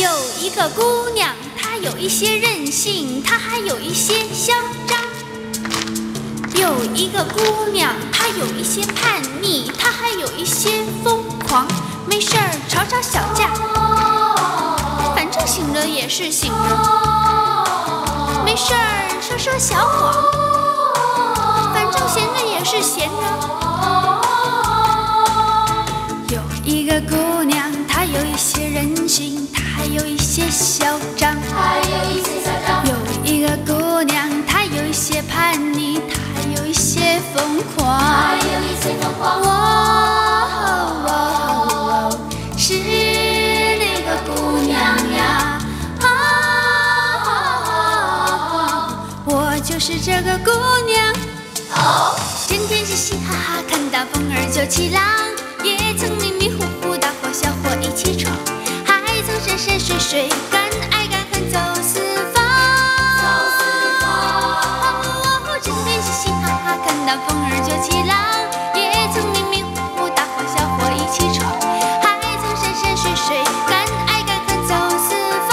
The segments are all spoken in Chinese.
有一个姑娘，她有一些任性，她还有一些嚣张。有一个姑娘，她有一些叛逆，她还有一些疯狂。没事儿吵吵小架，反正醒着也是醒着。没事儿说说小谎，反正闲着也是闲着。有一个姑娘，她有一些任性，她还有一些嚣张。有一个姑娘，她有一些叛逆，她还有一些疯狂。是那个姑娘呀，我就是这个姑娘。天天嘻嘻哈哈，看到风儿就起浪，也曾迷迷糊糊大伙小伙一起闯，还曾山山水水敢爱敢恨走四方。天天嘻嘻哈哈，看到风儿就起浪，也曾迷迷糊糊大伙小伙一起闯，还曾山山水水敢爱敢恨走四方。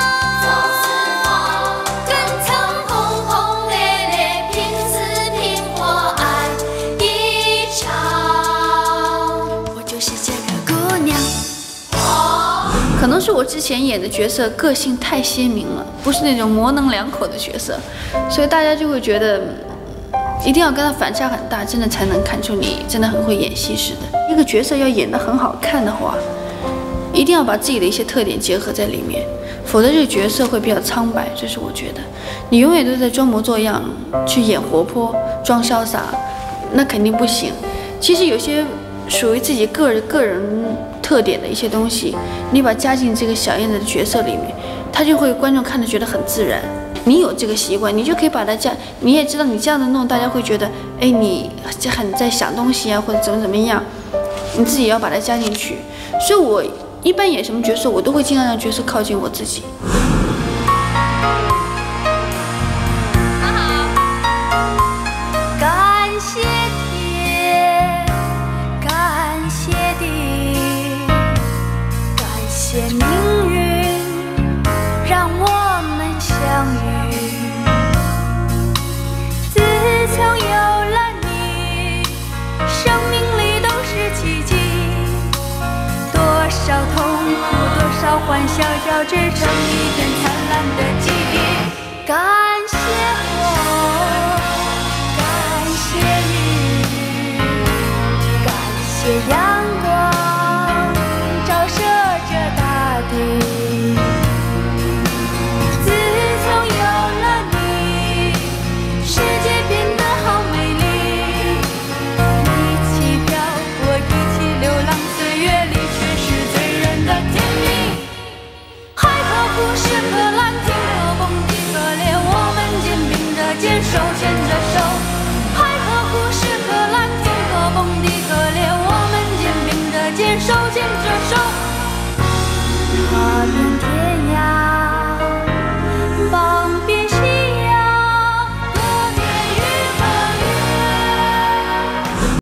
更曾轰轰烈烈拼死拼活爱一场。我就是这个姑娘。可能是我之前演的角色个性太鲜明了，不是那种模棱两可的角色，所以大家就会觉得一定要跟他反差很大，真的才能看出你真的很会演戏似的。一个角色要演得很好看的话，一定要把自己的一些特点结合在里面，否则这个角色会比较苍白。这是我觉得，你永远都在装模作样去演活泼、装潇洒，那肯定不行。其实有些属于自己个人特点的一些东西，你把加进这个小燕子的角色里面，他就会观众看着觉得很自然。你有这个习惯，你就可以把它加。你也知道你这样的弄，大家会觉得，哎，你很在想东西啊，或者怎么样，你自己要把它加进去。所以我一般演什么角色，我都会尽量让角色靠近我自己。感谢天，感谢地，感谢命运，让我们相遇。自从有了你，生命里都是奇迹。多少痛苦，多少欢笑，交织成一片灿烂的记忆。感谢我，感谢雨，感谢阳